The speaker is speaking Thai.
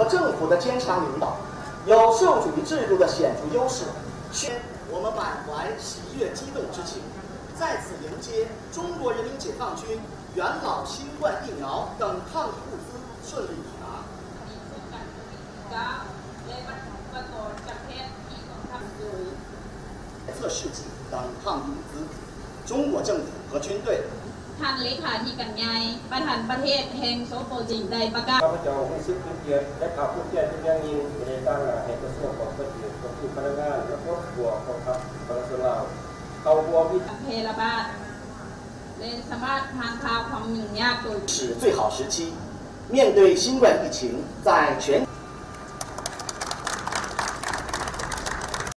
和政府的坚强领导，有社会主义制度的显著优势。我们满怀喜悦激动之情，在此迎接中国人民解放军元老新冠疫苗等抗疫物资顺利抵达。测试剂等抗疫物资，中国政府和军队。 ท่านเลขาธิการใหญ่ประธานประเทศแห่งโซโปจิงได้ประกาศข้าพเจ้าให้ซึ่งเป็นเกียรติและข่าวผู้แจ้งเป็นอย่างยิ่งในตั้งหน้าให้กระทรวงของประเทศของผู้พนักงานและครอบครัวของทัพกระทรวงลาวเข้าบัววิถีเพระบาดและสามารถผ่านข่าวความยุ่งยากโดย是最好时期，面对新冠疫情，在全。